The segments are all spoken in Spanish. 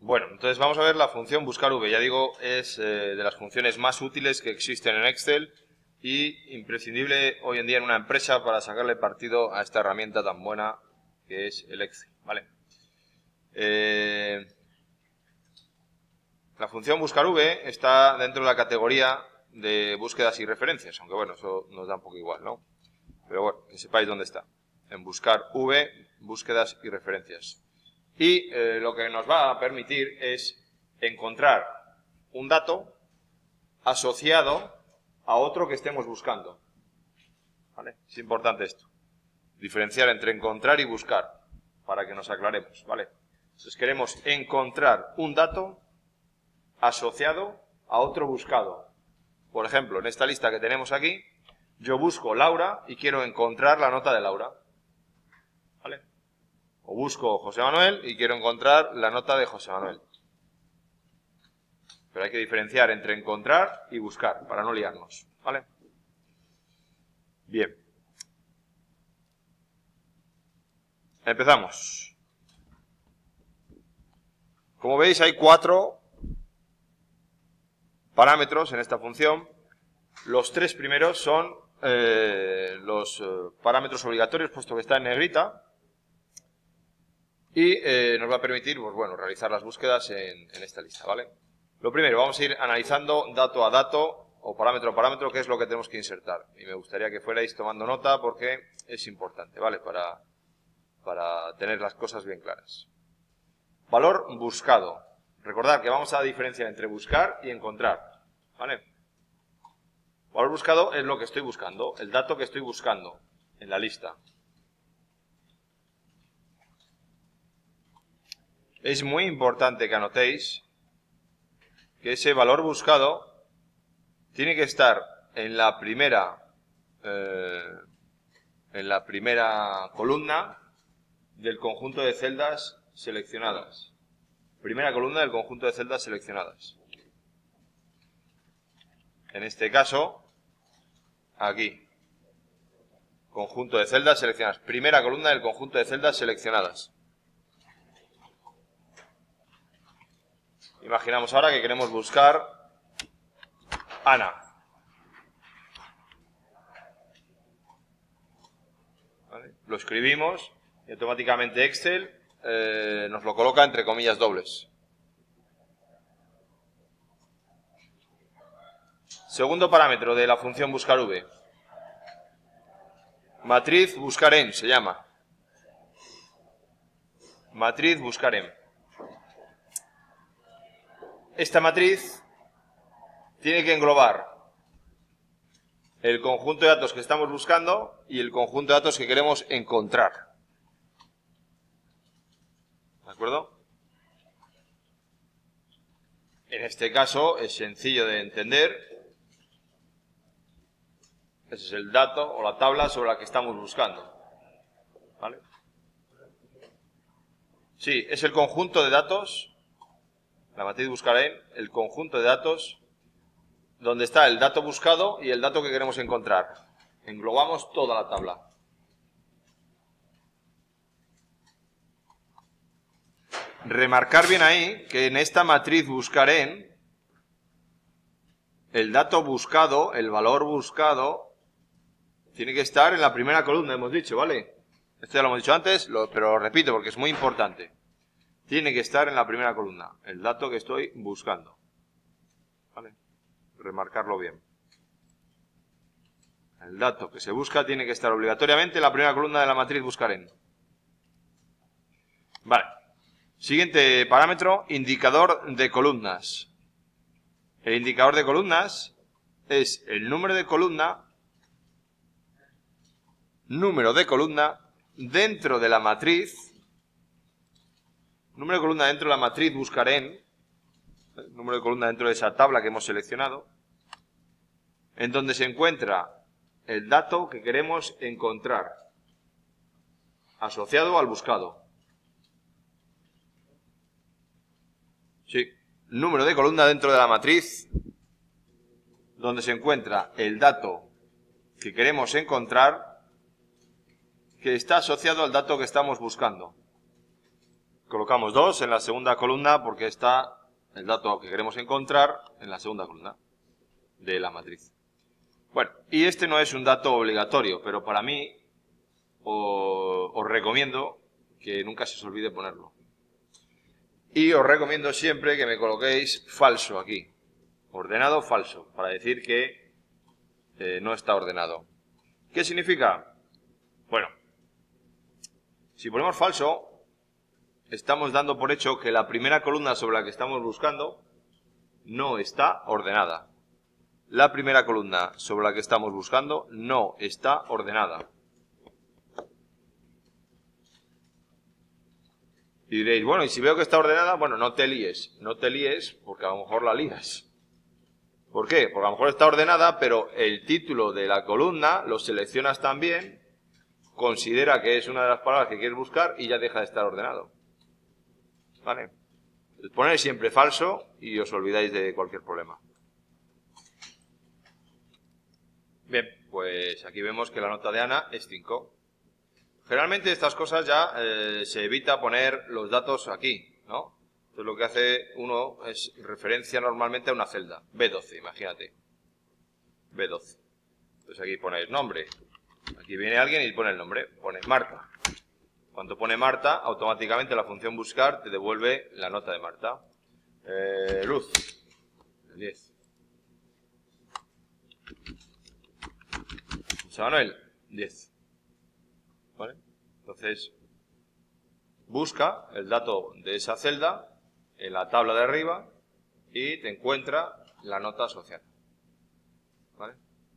Bueno, entonces vamos a ver la función buscar v. Ya digo, es de las funciones más útiles que existen en Excel y imprescindible hoy en día en una empresa para sacarle partido a esta herramienta tan buena que es el Excel, ¿vale? La función buscar v está dentro de la categoría de búsquedas y referencias, aunque bueno, eso nos da un poco igual, ¿no? Pero bueno, que sepáis dónde está. En buscar v, búsquedas y referencias. Y lo que nos va a permitir es encontrar un dato asociado a otro que estemos buscando. ¿Vale? Es importante esto. Diferenciar entre encontrar y buscar, para que nos aclaremos, ¿vale? Entonces queremos encontrar un dato asociado a otro buscado. Por ejemplo, en esta lista que tenemos aquí, yo busco Laura y quiero encontrar la nota de Laura. ¿Vale? O busco José Manuel y quiero encontrar la nota de José Manuel. Pero hay que diferenciar entre encontrar y buscar, para no liarnos. ¿Vale? Bien. Empezamos. Como veis, hay 4 parámetros en esta función. Los 3 primeros son los parámetros obligatorios, puesto que está en negrita. Y nos va a permitir, pues bueno, realizar las búsquedas en esta lista, ¿vale? Lo primero, vamos a ir analizando dato a dato o parámetro a parámetro qué es lo que tenemos que insertar. Y me gustaría que fuerais tomando nota porque es importante, ¿vale? Para tener las cosas bien claras. Valor buscado. Recordad que vamos a diferenciar entre buscar y encontrar, ¿vale? Valor buscado es lo que estoy buscando, el dato que estoy buscando en la lista. Es muy importante que anotéis que ese valor buscado tiene que estar en la primera columna del conjunto de celdas seleccionadas. Primera columna del conjunto de celdas seleccionadas. En este caso, aquí. Conjunto de celdas seleccionadas. Primera columna del conjunto de celdas seleccionadas. Imaginamos ahora que queremos buscar Ana. ¿Vale? Lo escribimos y automáticamente Excel nos lo coloca entre comillas dobles. Segundo parámetro de la función buscar v. Matriz buscar en se llama. Matriz buscar en. Esta matriz tiene que englobar el conjunto de datos que estamos buscando y el conjunto de datos que queremos encontrar. ¿De acuerdo? En este caso es sencillo de entender. Ese es el dato o la tabla sobre la que estamos buscando. ¿Vale? Sí, es el conjunto de datos. La matriz buscar en, el conjunto de datos donde está el dato buscado y el dato que queremos encontrar. Englobamos toda la tabla. Remarcar bien ahí que en esta matriz buscar en, el dato buscado, el valor buscado, tiene que estar en la primera columna, hemos dicho, ¿vale? Esto ya lo hemos dicho antes, pero lo repito porque es muy importante. Tiene que estar en la primera columna, el dato que estoy buscando. ¿Vale? Remarcarlo bien. El dato que se busca tiene que estar obligatoriamente en la primera columna de la matriz buscar en. Vale. Siguiente parámetro, indicador de columnas. El indicador de columnas es el número de columna dentro de la matriz. Número de columna dentro de la matriz buscar en, número de columna dentro de esa tabla que hemos seleccionado, en donde se encuentra el dato que queremos encontrar, asociado al buscado. Sí, número de columna dentro de la matriz, donde se encuentra el dato que queremos encontrar, que está asociado al dato que estamos buscando. Colocamos 2 en la segunda columna porque está el dato que queremos encontrar en la segunda columna de la matriz. Bueno, y este no es un dato obligatorio, pero para mí os recomiendo que nunca se os olvide ponerlo. Y os recomiendo siempre que me coloquéis falso aquí. Ordenado, falso, para decir que no está ordenado. ¿Qué significa? Bueno, si ponemos falso, estamos dando por hecho que la primera columna sobre la que estamos buscando no está ordenada. La primera columna sobre la que estamos buscando no está ordenada. Y diréis, bueno, y si veo que está ordenada, bueno, no te líes porque a lo mejor la lías. ¿Por qué? Porque a lo mejor está ordenada, pero el título de la columna lo seleccionas también, considera que es una de las palabras que quieres buscar y ya deja de estar ordenado. ¿Vale? Poner siempre falso y os olvidáis de cualquier problema. Bien, pues aquí vemos que la nota de Ana es 5. Generalmente estas cosas ya se evita poner los datos aquí, ¿no? Entonces lo que hace uno es referencia normalmente a una celda, B12, imagínate. B12. Entonces aquí ponéis nombre. Aquí viene alguien y pone el nombre, pone Marta. Cuando pone Marta, automáticamente la función buscar te devuelve la nota de Marta. Luz, 10. José Manuel, 10. ¿Vale? Entonces, busca el dato de esa celda en la tabla de arriba y te encuentra la nota asociada. ¿Vale?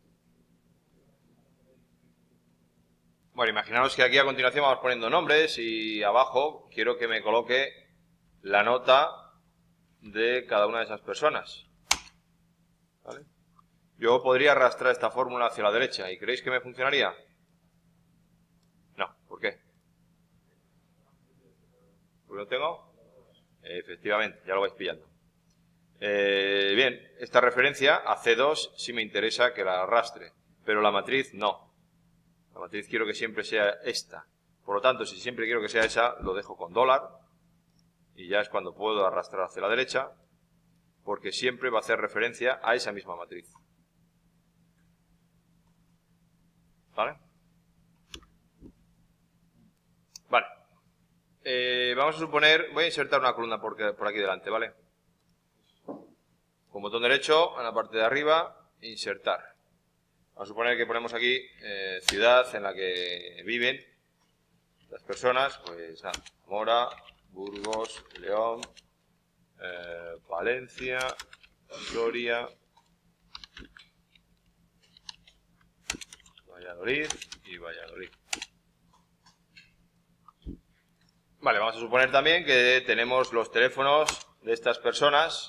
Bueno, imaginaos que aquí a continuación vamos poniendo nombres y abajo quiero que me coloque la nota de cada una de esas personas. ¿Vale? Yo podría arrastrar esta fórmula hacia la derecha y ¿creéis que me funcionaría? No, ¿por qué? ¿Porque lo tengo? Efectivamente, ya lo vais pillando. Bien, esta referencia a C2 sí me interesa que la arrastre, pero la matriz no. La matriz quiero que siempre sea esta. Por lo tanto, si siempre quiero que sea esa, lo dejo con $, y ya es cuando puedo arrastrar hacia la derecha, porque siempre va a hacer referencia a esa misma matriz. ¿Vale? Vale. Vamos a suponer, voy a insertar una columna por aquí delante, ¿vale? Con botón derecho, en la parte de arriba, insertar. Vamos a suponer que ponemos aquí ciudad en la que viven las personas, pues nada, Mora, Burgos, León, Valencia, Soria, Valladolid y Valladolid. Vale, vamos a suponer también que tenemos los teléfonos de estas personas.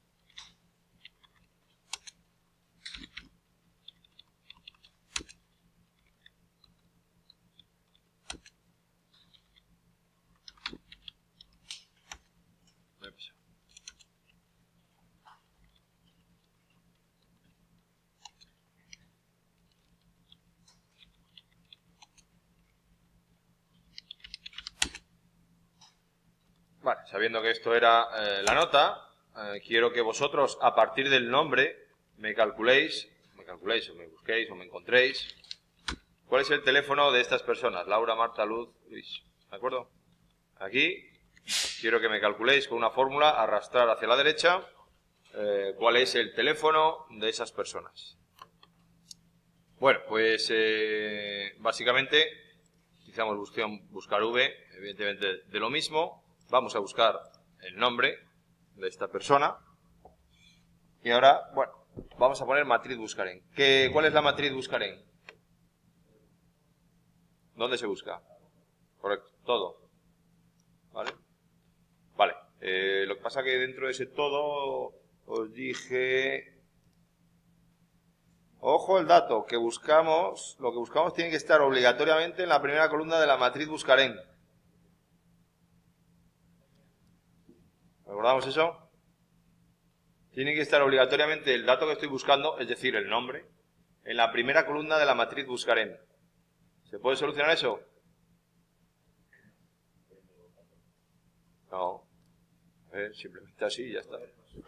Vale, sabiendo que esto era la nota, quiero que vosotros, a partir del nombre, me calculéis o me busquéis o me encontréis cuál es el teléfono de estas personas, Laura, Marta, Luz, Luis, ¿de acuerdo? Aquí quiero que me calculéis con una fórmula, arrastrar hacia la derecha, cuál es el teléfono de esas personas. Bueno, pues básicamente utilizamos buscar V, evidentemente de lo mismo. Vamos a buscar el nombre de esta persona. Y ahora, bueno, vamos a poner matriz buscar en. ¿Cuál es la matriz buscar en? ¿Dónde se busca? Correcto, todo. ¿Vale? Vale. Lo que pasa que dentro de ese todo os dije... Ojo el dato, lo que buscamos tiene que estar obligatoriamente en la primera columna de la matriz buscar en. ¿Recordamos eso? Tiene que estar obligatoriamente el dato que estoy buscando, es decir, el nombre, en la primera columna de la matriz buscar en. ¿Se puede solucionar eso? Simplemente así y ya está.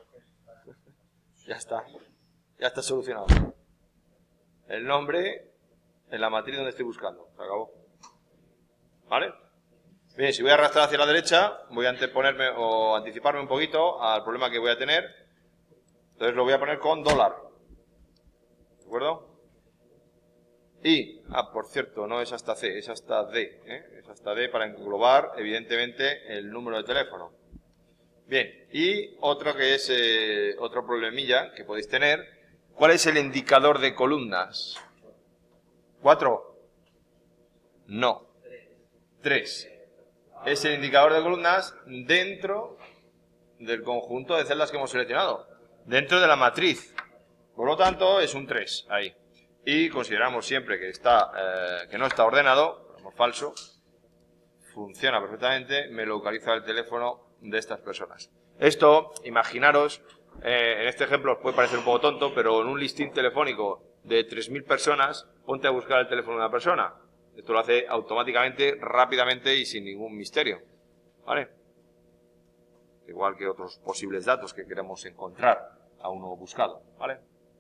Ya está. Ya está solucionado. El nombre en la matriz donde estoy buscando. Se acabó. ¿Vale? Bien, si voy a arrastrar hacia la derecha, voy a anteponerme o anticiparme un poquito al problema que voy a tener. Entonces lo voy a poner con $. ¿De acuerdo? Y, por cierto, no es hasta C, es hasta D. Es hasta D para englobar, evidentemente, el número de teléfono. Bien, y otro que es otro problemilla que podéis tener. ¿Cuál es el indicador de columnas? ¿4? No. 3. Es el indicador de columnas dentro del conjunto de celdas que hemos seleccionado. Dentro de la matriz. Por lo tanto, es un 3 ahí. Y consideramos siempre que que no está ordenado, ponemos falso, funciona perfectamente, me localiza el teléfono de estas personas. Esto, imaginaros, en este ejemplo os puede parecer un poco tonto, pero en un listín telefónico de 3.000 personas, ponte a buscar el teléfono de una persona. Esto lo hace automáticamente, rápidamente y sin ningún misterio. ¿Vale? Igual que otros posibles datos que queremos encontrar a uno buscado. ¿Vale?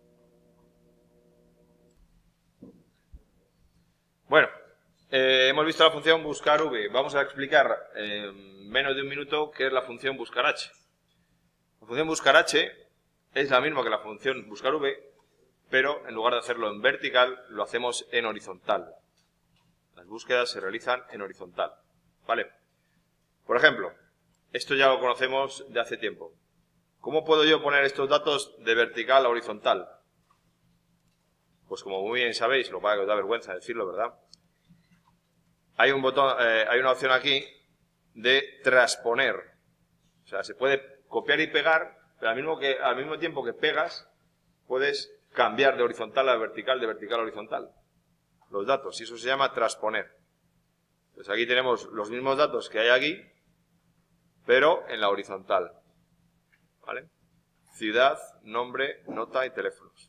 Bueno, hemos visto la función buscar v. Vamos a explicar en menos de un minuto qué es la función buscar h. La función buscar h es la misma que la función buscar v, pero en lugar de hacerlo en vertical, lo hacemos en horizontal. Las búsquedas se realizan en horizontal. ¿Vale? Por ejemplo, esto ya lo conocemos de hace tiempo. ¿Cómo puedo yo poner estos datos de vertical a horizontal? Pues como muy bien sabéis, lo que pasa es que os da vergüenza decirlo, ¿verdad? Hay un botón, hay una opción aquí de transponer. O sea, se puede copiar y pegar, pero al mismo tiempo que pegas, puedes cambiar de horizontal a vertical, de vertical a horizontal. Los datos, y eso se llama transponer. Pues aquí tenemos los mismos datos que hay aquí, pero en la horizontal. ¿Vale? Ciudad, nombre, nota y teléfonos.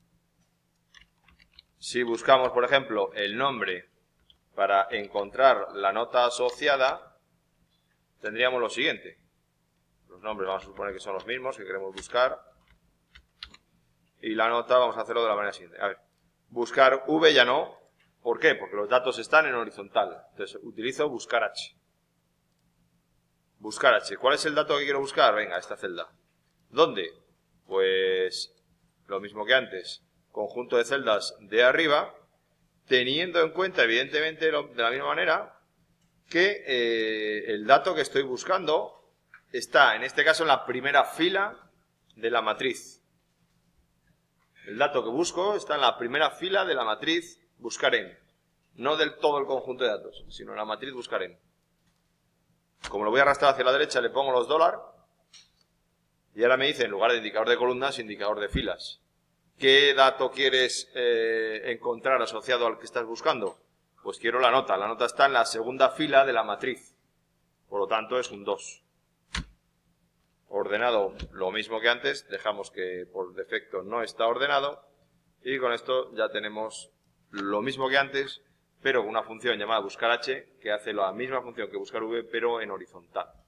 Si buscamos, por ejemplo, el nombre para encontrar la nota asociada, tendríamos lo siguiente. Los nombres vamos a suponer que son los mismos que queremos buscar. Y la nota vamos a hacerlo de la manera siguiente. A ver, buscar V ya no. ¿Por qué? Porque los datos están en horizontal. Entonces utilizo buscar H. Buscar H. ¿Cuál es el dato que quiero buscar? Venga, esta celda. ¿Dónde? Pues lo mismo que antes. Conjunto de celdas de arriba, teniendo en cuenta, evidentemente, de la misma manera, que el dato que estoy buscando está, en este caso, en la primera fila de la matriz. El dato que busco está en la primera fila de la matriz buscar en. No del todo el conjunto de datos, sino en la matriz buscar en. Como lo voy a arrastrar hacia la derecha, le pongo los $. Y ahora me dice, en lugar de indicador de columnas, indicador de filas. ¿Qué dato quieres encontrar asociado al que estás buscando? Pues quiero la nota. La nota está en la segunda fila de la matriz. Por lo tanto, es un 2. Ordenado lo mismo que antes. Dejamos que por defecto no está ordenado. Y con esto ya tenemos lo mismo que antes, pero con una función llamada buscar h, que hace la misma función que buscar v, pero en horizontal.